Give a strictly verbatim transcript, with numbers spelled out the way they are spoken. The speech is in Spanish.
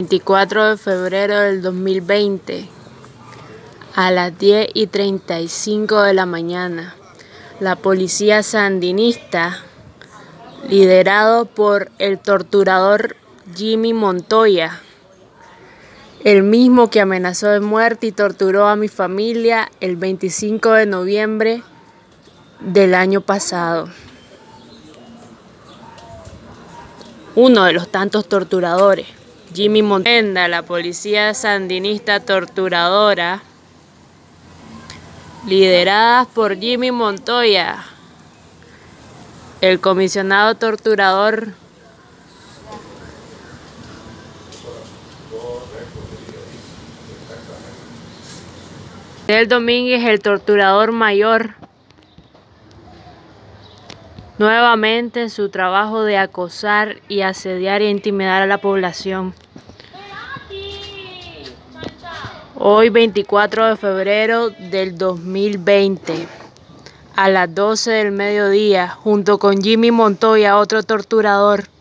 veinticuatro de febrero del dos mil veinte, a las diez y treinta y cinco de la mañana, la policía sandinista, liderado por el torturador Jimmy Montoya, el mismo que amenazó de muerte y torturó a mi familia el veinticinco de noviembre del año pasado. Uno de los tantos torturadores, Jimmy Montoya, la policía sandinista torturadora, lideradas por Jimmy Montoya, el comisionado torturador Fidel Domínguez, el torturador mayor, nuevamente en su trabajo de acosar y asediar e intimidar a la población. Hoy, veinticuatro de febrero del dos mil veinte, a las doce del mediodía, junto con Jimmy Montoya, otro torturador,